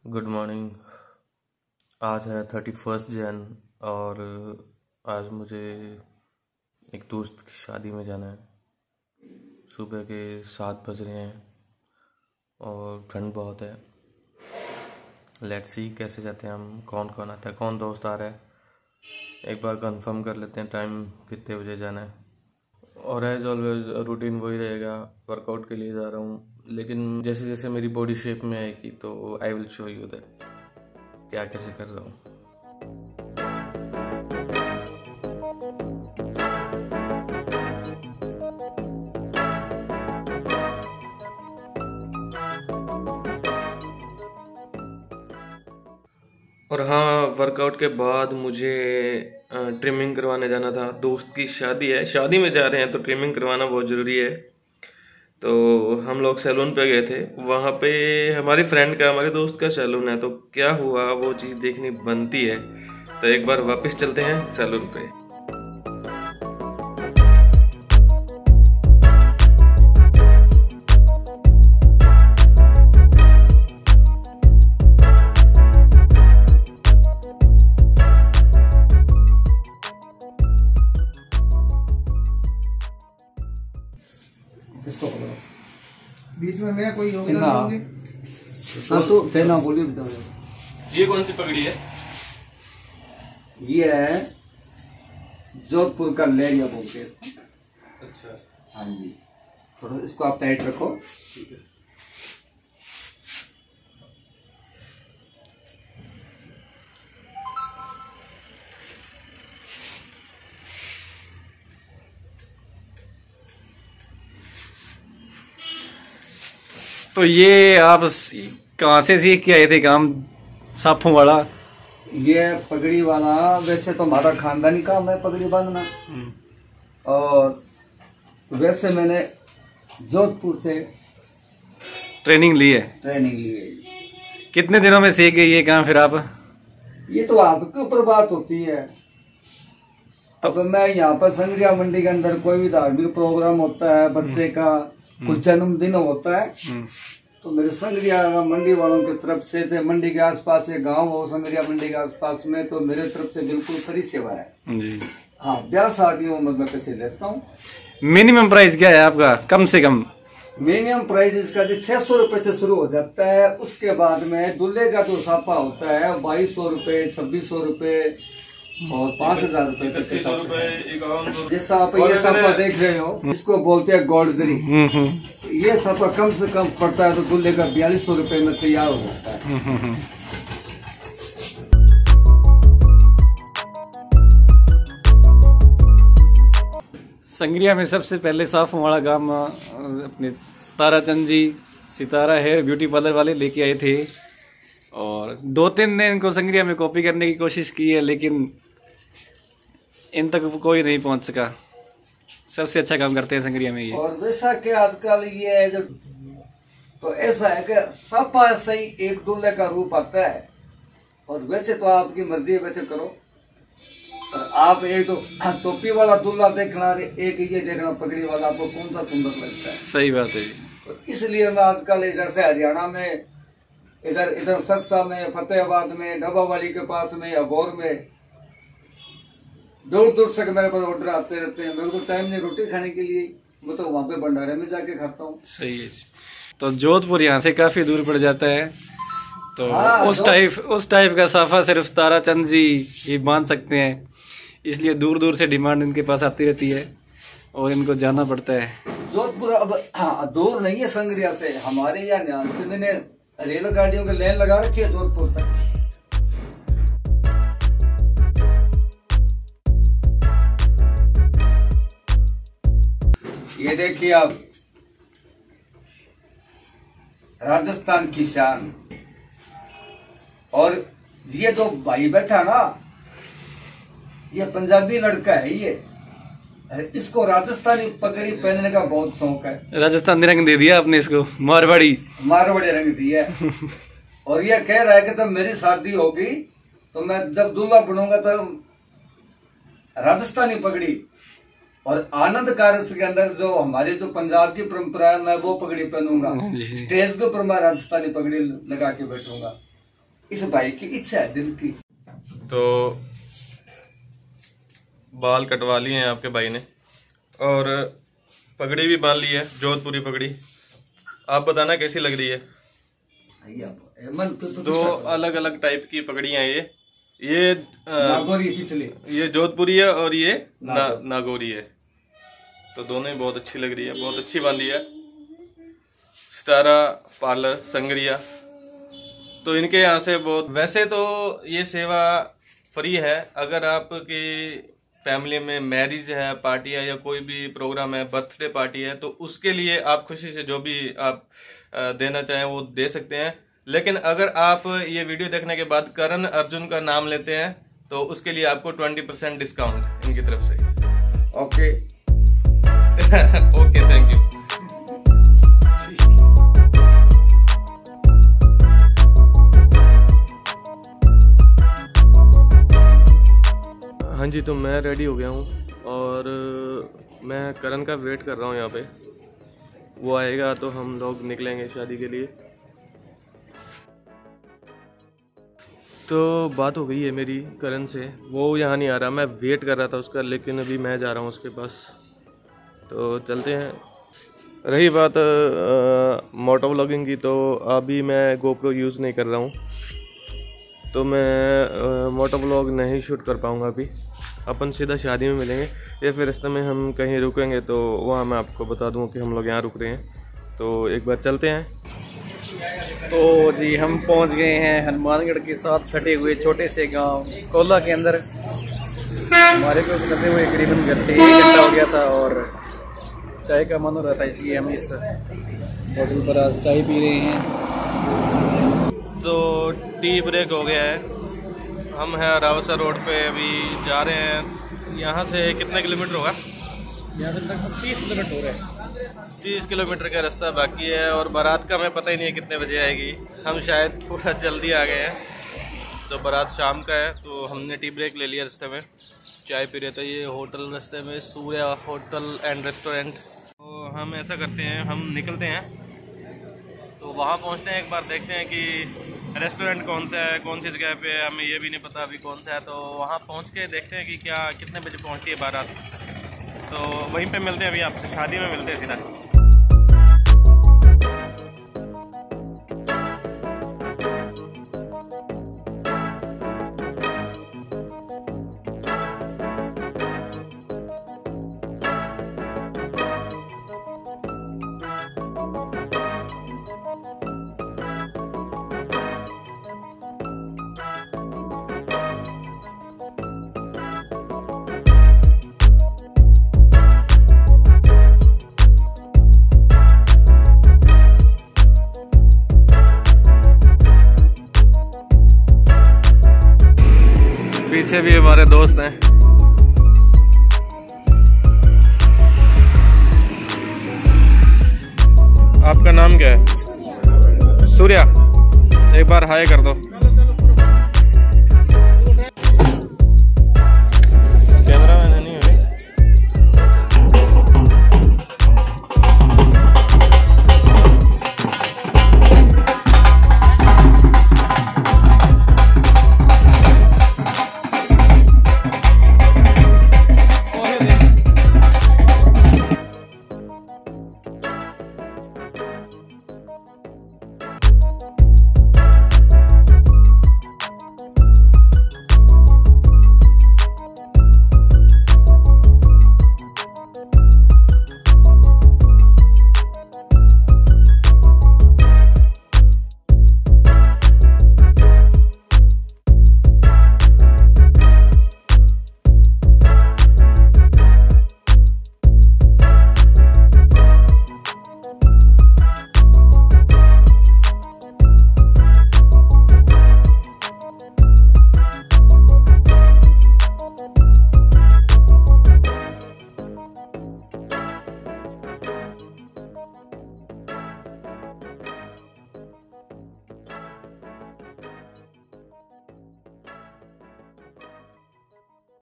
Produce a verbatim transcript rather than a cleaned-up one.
Good morning. आज है thirty first Jan और आज मुझे एक दोस्त की शादी में जाना है। सुबह के सात बज रहे हैं और ठंड बहुत है। लेट्स सी कैसे जाते हैं हम, कौन कौन आता है, कौन दोस्त आ रहा है। एक बार कंफर्म कर लेते हैं टाइम कितने बजे जाना है। और एज ऑलवेज रूटीन वही रहेगा, वर्कआउट के लिए जा रहा हूँ, लेकिन जैसे जैसे मेरी बॉडी शेप में आएगी तो I will show you that क्या कैसे कर रहा हूँ। और हाँ, वर्कआउट के बाद मुझे ट्रिमिंग करवाने जाना था। दोस्त की शादी है, शादी में जा रहे हैं तो ट्रिमिंग करवाना बहुत ज़रूरी है। तो हम लोग सैलून पे गए थे, वहाँ पे हमारी फ्रेंड का, हमारे दोस्त का सैलून है, तो क्या हुआ वो चीज़ देखनी बनती है। तो एक बार वापस चलते हैं सैलून पे। इसको पकड़ो। बीच में मैं कोई योगदान हाँ। दूंगी? हाँ तो देना बोलिए बताओ। ये कौन सी पगड़ी है? ये है जोधपुर का लेरिया बोलते हैं इसको। अच्छा, हाँ जी, थोड़ा इसको आप टाइट रखो। ठीक है। तो ये आप कहाँ से सीख के आए थे काम, साफों वाला? ये पगड़ी वाला वैसे तो हमारा खानदानी काम है पगड़ी बांधना, और वैसे मैंने जोधपुर से ट्रेनिंग ली है। ट्रेनिंग ली है। कितने दिनों में सीख गए ये काम फिर आप? ये तो आपके ऊपर बात होती है। अब मैं यहाँ पर संग्रिया मंडी के अंदर कोई भी धार्मिक प्रोग्राम होता है, बच्चे का कुछ जन्मदिन होता है, तो मेरे संग्रिया मंडी वालों की तरफ से, से मंडी के आसपास से गांव हो, संग्रिया मंडी के आसपास में, तो मेरे तरफ से बिल्कुल फ्री सेवा है जी। हाँ, ब्याह शादियों में मैं पैसे लेता हूँ। मिनिमम प्राइस क्या है आपका, कम से कम? मिनिमम प्राइस इसका जो छह सौ रूपये से शुरू हो जाता है। उसके बाद में दूल्हे का जो साफा होता है बाईस सौ रूपये, छब्बीस सौ रूपये और पाँच हजार रूपये। जैसा आप ये साफा देख रहे हो, इसको बोलते हैं गोल्ड जरी। ये साफा कम से कम पड़ता है तो दूल्हे का बयालीस सौ रूपये में तैयार हो जाता है। संग्रिया में सबसे पहले साफों वाला काम अपने Tarachand ji Sitara hair beauty parlour वाले लेके आए थे, और दो तीन दिन इनको संग्रिया में कॉपी करने की कोशिश की है, लेकिन इन तक कोई नहीं पहुंच सका। सबसे अच्छा काम करते हैं संग्रिया में ये। और वैसा के आजकल ये है जो, तो ऐसा है कि साफा से ही एक दूल्हे का रूप आता है, और वैसे तो आपकी मर्जी है, वैसे करो। और आप एक तो टोपी वाला दूल्हा देखना, एक ये देखना पगड़ी वाला, आपको कौन सा सुंदर लगता है? सही बात है जी। तो इसलिए मैं आजकल इधर से हरियाणा में, इधर इधर सरसा में, फतेहाबाद में, डब्बावाली के पास में, अबोर में, दूर दूर से मेरे पास ऑर्डर आते रहते हैं। मेरे को टाइम नहीं रोटी खाने के लिए, मैं तो वहाँ पे भंडारे में जाके खाता हूँ। सही है जी। तो जोधपुर यहाँ से काफी दूर पड़ जाता है, तो हाँ, उस टाइप उस टाइप का साफा सिर्फ ताराचंद जी ही बांध सकते हैं, इसलिए दूर दूर से डिमांड इनके पास आती रहती है और इनको जाना पड़ता है। जोधपुर अब हाँ, दूर नहीं है संग्रिया से। हमारे यहाँ न्याल ने रेलगाड़ियों के लाइन लगा रखी है जोधपुर तक। ये देखिए आप, राजस्थान की शान। और ये जो भाई बैठा ना, ये पंजाबी लड़का है। ये इसको राजस्थानी पगड़ी पहनने का बहुत शौक है। राजस्थानी रंग दे दिया आपने इसको, मारवाड़ी मारवाड़ी रंग दिया। और ये कह रहा है कि जब मेरी शादी होगी तो मैं जब दूल्हा बनूंगा तो राजस्थानी पगड़ी और आनंद कारज के अंदर जो हमारी जो पंजाब की परंपरा है मैं वो पगड़ी पहनूंगा। स्टेज के ऊपर मैं राजस्थानी पगड़ी लगा के बैठूंगा। इस भाई की इच्छा है दिल की। तो बाल कटवा लिए हैं आपके भाई ने और पगड़ी भी बांध ली है, जोधपुरी पगड़ी। आप बताना कैसी लग रही है? दो अलग अलग टाइप की पगड़ियां ये ये नागौरी पिछली, ये जोधपुरी है और ये ना, नागौरी है। तो दोनों ही बहुत अच्छी लग रही है, बहुत अच्छी बांधी है। सितारा पार्लर संगरिया, तो इनके यहाँ से बहुत, वैसे तो ये सेवा फ्री है। अगर आपकी फैमिली में मैरिज है, पार्टी है या कोई भी प्रोग्राम है, बर्थडे पार्टी है, तो उसके लिए आप खुशी से जो भी आप देना चाहें वो दे सकते हैं। लेकिन अगर आप ये वीडियो देखने के बाद करण अर्जुन का नाम लेते हैं तो उसके लिए आपको ट्वेंटी परसेंट डिस्काउंट इनकी तरफ से। Okay okay, thank you. हाँ जी, तो मैं रेडी हो गया हूँ और मैं करण का वेट कर रहा हूँ यहाँ पे। वो आएगा तो हम लोग निकलेंगे शादी के लिए। तो बात हो गई है मेरी करण से, वो यहाँ नहीं आ रहा, मैं वेट कर रहा था उसका, लेकिन अभी मैं जा रहा हूँ उसके पास। तो चलते हैं। रही बात मोटो व्लॉगिंग की, तो अभी मैं गोप्रो यूज़ नहीं कर रहा हूँ, तो मैं मोटो व्लॉग नहीं शूट कर पाऊँगा अभी। अपन सीधा शादी में मिलेंगे या फिर रास्ते में हम कहीं रुकेंगे तो वहाँ मैं आपको बता दूँ कि हम लोग यहाँ रुक रहे हैं। तो एक बार चलते हैं। तो जी हम पहुंच गए हैं हनुमानगढ़ के साथ सटे हुए छोटे से गांव कोला के अंदर। हमारे को निकलते हुए करीबन घर से एक घंटा हो गया था और चाय का मन हो रहा था, इसलिए हम इस होटल पर आज चाय पी रहे हैं। तो टी ब्रेक हो गया है, हम हैं रावसा रोड पे अभी जा रहे हैं। यहाँ से कितने किलोमीटर होगा? यहाँ से लगभग तीस किलोमीटर हो रहा है। तीस किलोमीटर का रास्ता बाकी है और बारात का हमें पता ही नहीं है कितने बजे आएगी। हम शायद थोड़ा जल्दी आ गए हैं, तो बारात शाम का है। तो हमने टी ब्रेक ले लिया, रास्ते में चाय पी रहे थे। ये होटल रास्ते में सूर्या होटल एंड रेस्टोरेंट। तो हम ऐसा करते हैं, हम निकलते हैं तो वहाँ पहुँचते हैं, एक बार देखते हैं कि रेस्टोरेंट कौन सा है, कौन सी जगह पे है, हमें ये भी नहीं पता अभी कौन सा है। तो वहाँ पहुँच के देखते हैं कि क्या कितने बजे पहुँचती है बारात। तो वहीं पे मिलते हैं, अभी आपसे शादी में मिलते हैं सीधा। पीछे भी हमारे दोस्त हैं। आपका नाम क्या है? सूर्या। एक बार हाय कर दो।